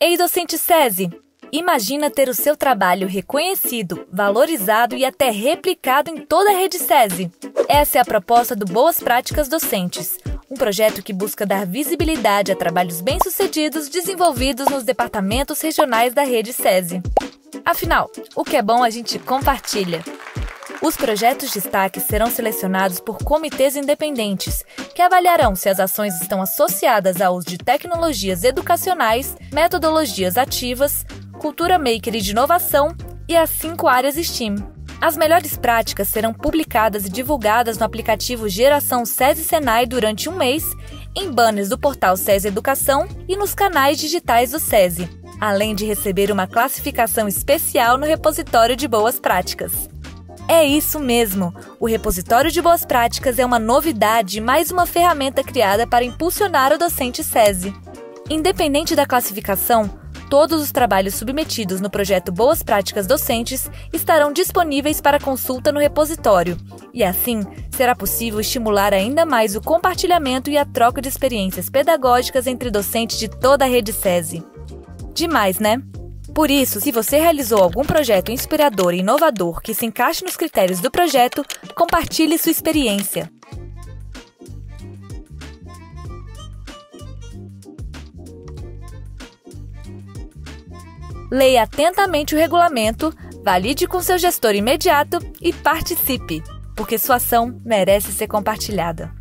Ei, docente SESI! Imagina ter o seu trabalho reconhecido, valorizado e até replicado em toda a rede SESI. Essa é a proposta do Boas Práticas Docentes, um projeto que busca dar visibilidade a trabalhos bem-sucedidos desenvolvidos nos departamentos regionais da rede SESI. Afinal, o que é bom a gente compartilha. Os projetos destaques serão selecionados por comitês independentes, que avaliarão se as ações estão associadas ao uso de tecnologias educacionais, metodologias ativas, cultura maker e de inovação e as 5 áreas STEAM. As melhores práticas serão publicadas e divulgadas no aplicativo Geração SESI Senai durante um mês, em banners do portal SESI Educação e nos canais digitais do SESI, além de receber uma classificação especial no repositório de boas práticas. É isso mesmo! O repositório de boas práticas é uma novidade e mais uma ferramenta criada para impulsionar o docente SESI. Independente da classificação, todos os trabalhos submetidos no projeto Boas Práticas Docentes estarão disponíveis para consulta no repositório, e assim será possível estimular ainda mais o compartilhamento e a troca de experiências pedagógicas entre docentes de toda a rede SESI. Demais, né? Por isso, se você realizou algum projeto inspirador e inovador que se encaixe nos critérios do projeto, compartilhe sua experiência. Leia atentamente o regulamento, valide com seu gestor imediato e participe, porque sua ação merece ser compartilhada.